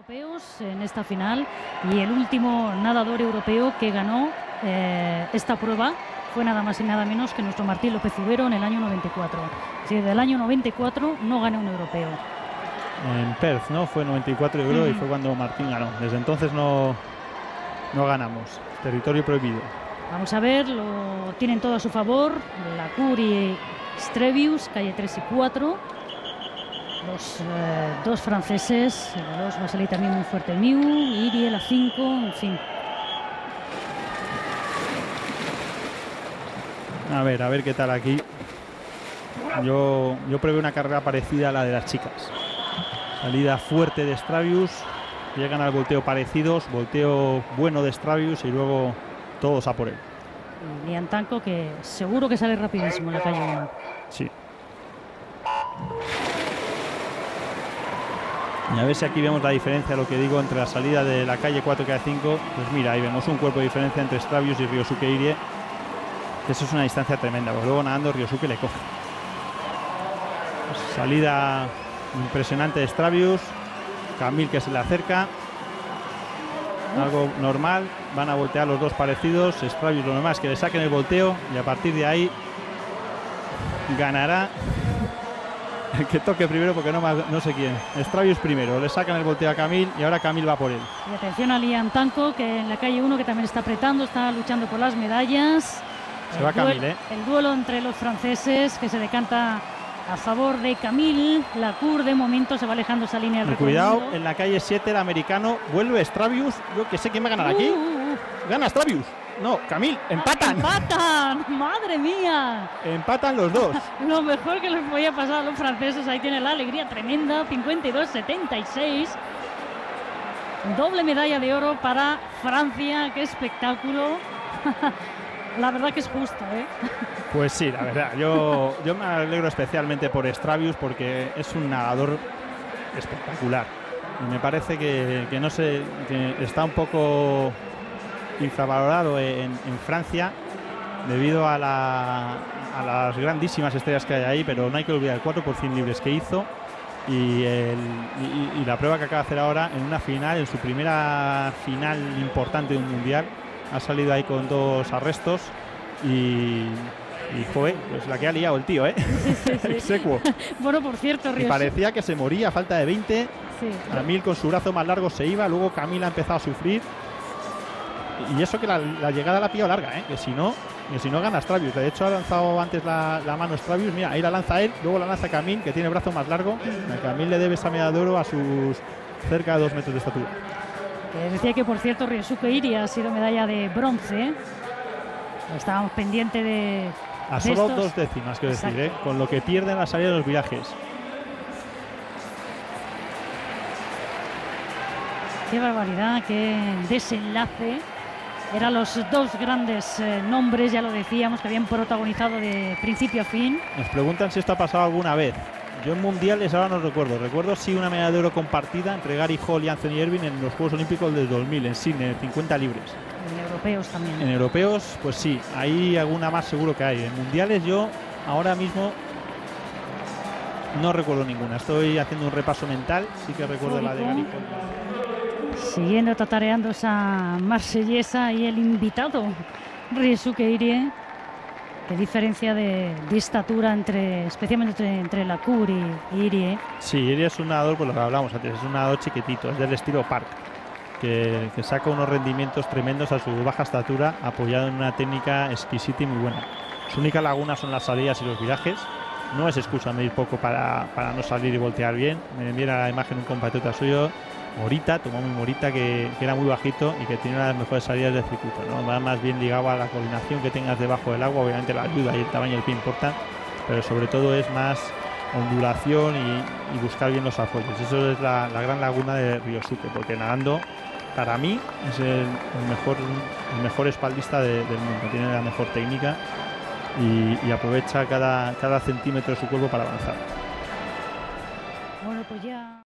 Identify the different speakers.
Speaker 1: europeos en esta final y el último nadador europeo que ganó esta prueba fue nada más y nada menos que nuestro Martín López Ubero en el año 94. Sí, del año 94 no ganó un europeo.
Speaker 2: En Perth, ¿no? Fue 94 y fue cuando Martín ganó. Desde entonces no ganamos. Territorio prohibido.
Speaker 1: Vamos a ver, lo tienen todo a su favor. Lacour y Strevius, calle 3 y 4. Los dos franceses, el 2 va a salir también muy fuerte Miu, Irie la 5, en fin.
Speaker 2: A ver qué tal aquí. Yo prevé una carrera parecida a la de las chicas. Salida fuerte de Strevius, llegan al volteo parecidos, volteo bueno de Strevius y luego todos a por él.
Speaker 1: Y Lian Tanco, que seguro que sale rapidísimo en la calle 1.
Speaker 2: Sí. Y a ver si aquí vemos la diferencia, lo que digo, entre la salida de la calle 4 y calle 5. Pues mira, ahí vemos un cuerpo de diferencia entre Strevius y Ryosuke Irie. Eso es una distancia tremenda, pues luego nadando Ryosuke le coge. Pues salida impresionante de Strevius. Camille que se le acerca. Algo normal. Van a voltear los dos parecidos. Strevius lo normal es que le saquen el volteo y a partir de ahí ganará el que toque primero, porque no sé quién. Strevius primero, le sacan el volteo a Camille y ahora Camille va por él.
Speaker 1: Y atención a Lian Tanco, que en la calle 1 que también está apretando, está luchando por las medallas.
Speaker 2: Se va Camille, ¿eh?
Speaker 1: El duelo entre los franceses que se decanta a favor de Camille. Lacour de momento se va alejando esa línea de
Speaker 2: cuidado, en la calle 7 el americano vuelve Strevius. Yo que sé quién va a ganar aquí. Gana Strevius. No, Camille, empatan.
Speaker 1: ¡Empatan! ¡Madre mía!
Speaker 2: Empatan los dos.
Speaker 1: Lo mejor que les podía pasar a los franceses. Ahí tiene la alegría tremenda. 52-76. Doble medalla de oro para Francia. ¡Qué espectáculo! La verdad que es justo, ¿eh?
Speaker 2: Pues sí, la verdad. Yo me alegro especialmente por Strevius porque es un nadador espectacular. Y me parece que no sé, que está un poco infravalorado en Francia debido a las grandísimas estrellas que hay ahí, pero no hay que olvidar el 4 por 100 libres que hizo y la prueba que acaba de hacer ahora en una final, en su primera final importante de un mundial. Ha salido ahí con 2 arrestos y joder, pues la que ha liado el tío, ¿eh?
Speaker 1: Sí.
Speaker 2: Execuo.
Speaker 1: Bueno, por cierto,
Speaker 2: y parecía que se moría a falta de 20.
Speaker 1: Sí.
Speaker 2: Camille con su brazo más largo se iba, luego Camille ha empezado a sufrir. Y eso que la llegada la ha pillado larga, ¿eh? Que si no gana Strevius. De hecho ha lanzado antes la mano Strevius. Mira, ahí la lanza él, luego la lanza Camille, que tiene el brazo más largo. A Camille le debe esa medalla de oro a sus cerca de 2 metros de estatura.
Speaker 1: Decía que, por cierto, Ryosuke Irie ha sido medalla de bronce. Estábamos pendientes de...
Speaker 2: A solo 2 décimas, quiero decir, ¿eh? Con lo que pierden la salida de los virajes.
Speaker 1: Qué barbaridad, qué desenlace. Eran los 2 grandes nombres, ya lo decíamos, que habían protagonizado de principio a fin.
Speaker 2: Nos preguntan si esto ha pasado alguna vez. Yo en mundiales ahora no recuerdo. Recuerdo sí una medalla de oro compartida entre Gary Hall y Anthony Irving en los Juegos Olímpicos del 2000 en Sydney, en 50 libres.
Speaker 1: En europeos también.
Speaker 2: En europeos, pues sí, hay alguna más seguro que hay. En mundiales yo ahora mismo no recuerdo ninguna. Estoy haciendo un repaso mental, sí que recuerdo la de Gary Hall.
Speaker 1: Siguiendo tatareando esa marsellesa y el invitado Ryosuke Irie. Qué diferencia de estatura especialmente entre Lacour y Irie.
Speaker 2: Sí, Irie es un nadador, pues lo que hablamos antes, es un nadador chiquitito, es del estilo Park, que saca unos rendimientos tremendos a su baja estatura, apoyado en una técnica exquisita y muy buena. Su única laguna son las salidas y los virajes. No es excusa medir poco para no salir y voltear bien. Me envía la imagen un compatriota suyo, Morita, Tomomi Morita, que era muy bajito y que tiene una de las mejores salidas del circuito, ¿no? Va más bien ligado a la coordinación que tengas debajo del agua. Obviamente la ayuda y el tamaño del pie importan, pero sobre todo es más ondulación y buscar bien los apoyos. Eso es la gran laguna de Ryosuke, porque nadando, para mí, es el mejor espaldista del mundo. Tiene la mejor técnica y aprovecha cada centímetro de su cuerpo para avanzar.
Speaker 1: Bueno, pues ya...